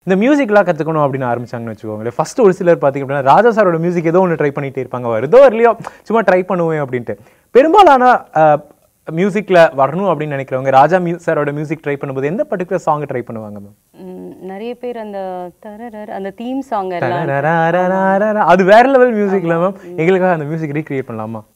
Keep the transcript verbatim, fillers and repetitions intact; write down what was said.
இந்த மியூசிக்லாம் கற்றுக்கணும் அப்படின்னு ஆரம்பிச்சாங்கன்னு வச்சுக்கோங்களேன். ஃபர்ஸ்ட் ஒரு சிலர் பார்த்தீங்க அப்படின்னா ராஜா சாரோட மியூசிக் ஏதோ ஒன்று ட்ரை பண்ணிகிட்டே இருப்பாங்க, வருதோ இல்லையோ சும்மா ட்ரை பண்ணுவேன் அப்படின்ட்டு. பெரும்பாலான மியூசிக்கில் வரணும் அப்படின்னு நினைக்கிறவங்க ராஜா மியூ சாரோட மியூசிக் ட்ரை பண்ணும்போது எந்த பர்டிகுலர் சாங் ட்ரை பண்ணுவாங்க மேம்? நிறைய பேர் அந்த தரரர் அந்த தீம் சாங் அது வேற லெவல் மியூசிக்ல மேம். எங்களுக்காக அந்த மியூசிக் ரீக்ரியேட் பண்ணலாமா?